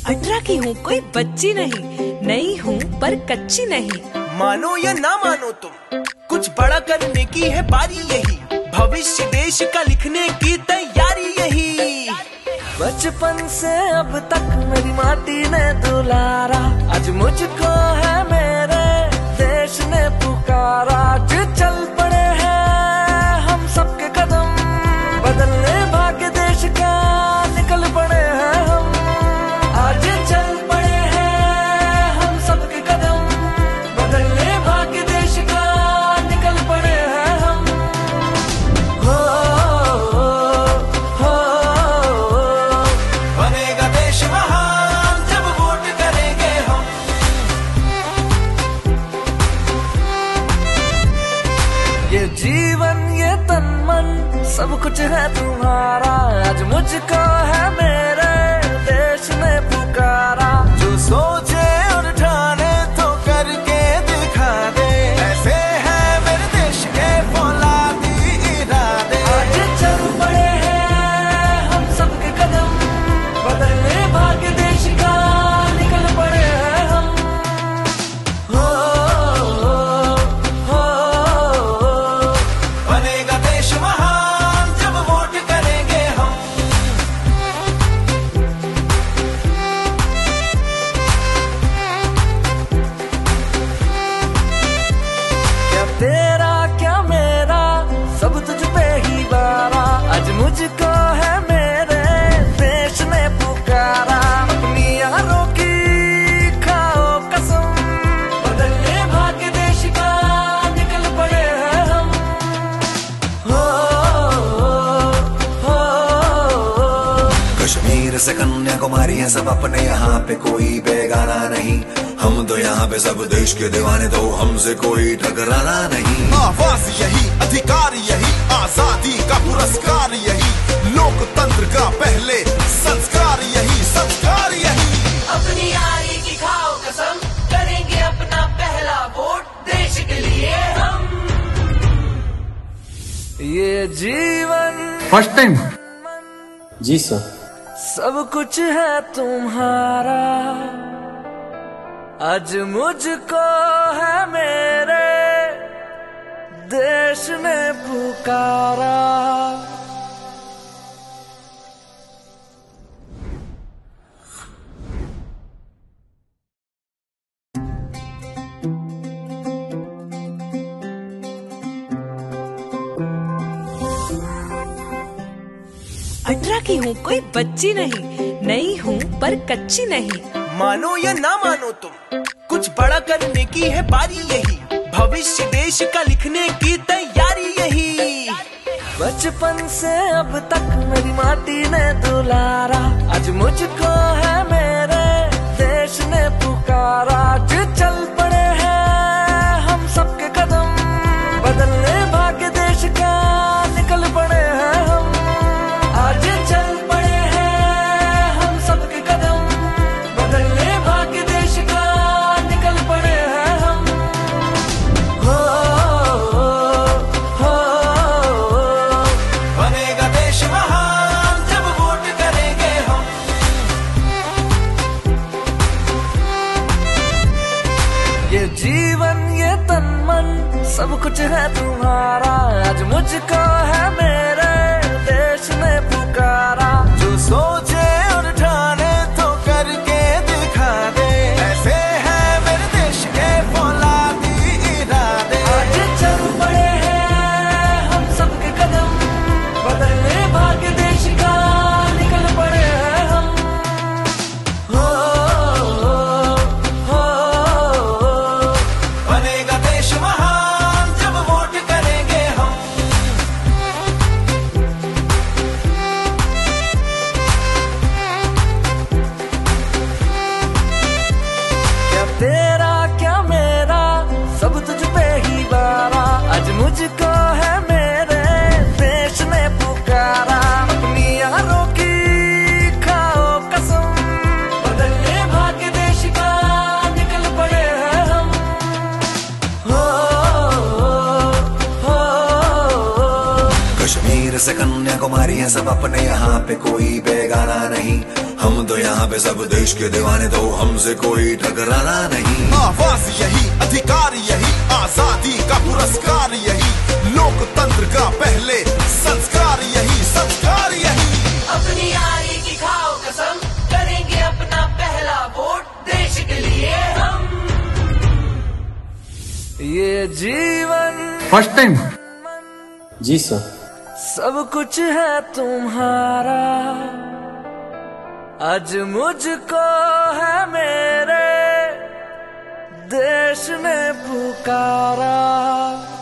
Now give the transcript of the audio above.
18 की हूँ, कोई बच्ची नहीं, नई हूँ पर कच्ची नहीं। मानो या ना मानो तुम, कुछ बड़ा करने की है बारी यही, भविष्य देश का लिखने की तैयारी यही। बचपन से अब तक मेरी माटी ने दुलारा, आज मुझको है मेरे देश ने पुकारा। जो चल पड़े हैं हम सबके कदम, बदलने भाग्य देश का निकल पड़े हैं हम। आज चल पड़े हैं हम सबके कदम, बदलने भाग्य देश का निकल पड़े हैं हम। हो बनेगा देश महान जब वोट करेंगे हम। ये जीवन ये तन मन सब कुछ है तुम्हारा, आज मुझको है मेरे देश ने पुकारा। जो सोचे और ठाने तो करके दिखा दे, ऐसे है मेरे देश के फौलादी इरादे। आज चल पड़े हैं हम सबके कदम, बदलने भाग्य देश का निकल पड़े हैं हम। हो बनेगा देश महान जब वोट करेंगे हम। क्या तेरा क्या मेरा सब तुझ पे ही बारा, आज मुझको है मेरे देश ने पुकारा। अपनी यारों की खाओ कसम, बदलने भाग्य देश का निकल पड़े हैं हम। हो कश्मीर से कन्याकुमारी है सब अपने, यहाँ पे कोई बेगाना नहीं। हम तो यहाँ पे सब देश के दीवाने, तो हमसे कोई टकराना नहीं। आवाज यही, अधिकार यही, आजादी का पुरस्कार यही, लोकतंत्र का पहले संस्कार यही, संस्कार यही। अपनी यारी की खाओ कसम, करेंगे अपना पहला वोट देश के लिए हम। ये जीवन फर्स्ट टाइम जी सर। सब कुछ है तुम्हारा, आज मुझको है मेरे देश ने पुकारा। अठारह की हूँ, कोई बच्ची नहीं, नई हूँ पर कच्ची नहीं। मानो या ना मानो तुम, कुछ बड़ा करने की है बारी यही, भविष्य देश का लिखने की तैयारी यही। बचपन से अब तक मेरी माटी ने दुलारा, आज मुझको है मेरे देश ने पुकारा। जो चल पड़े हैं हम सबके कदम, बदलने भाग्य देश का निकल पड़े हैं हम। आज चल पड़े हैं हम सबके कदम, बदलने भाग्य देश का निकल पड़े हैं हम। हो बनेगा देश महान जब वोट करेंगे हम। ये जीवन ये तन मन सब कुछ है तुम्हारा, आज मुझको है मेरे देश ने पुकारा। जो सोचे और ठाने तो करके दिखा दे, ऐसे है मेरे देश के फौलादी इरादे। आज चल पड़े हैं हम सबके कदम, बदलने भाग्य देश का निकल पड़े हैं हम। हो बनेगा देश महान जब वोट करेंगे हम। क्या तेरा क्या मेरा सब तुझ पे ही बारा, आज मुझको है मेरे देश ने पुकारा। अपनी यारों की खाओ कसम, बदलने भाग्य देश का निकल पड़े हैं हम। हो कश्मीर से कन्याकुमारी है सब अपने, यहाँ पे कोई बेगाना नहीं। हम तो यहाँ पे सब देश के दीवाने, तो हमसे कोई टकराना नहीं। आवाज यही, अधिकार यही, आजादी का पुरस्कार यही, लोकतंत्र का पहले संस्कार यही, संस्कार यही। अपनी यारी की खाओ कसम, करेंगे अपना पहला वोट देश के लिए हम। ये जीवन फर्स्ट टाइम। जी सर। सब कुछ है तुम्हारा, आज मुझको है मेरे देश ने पुकारा।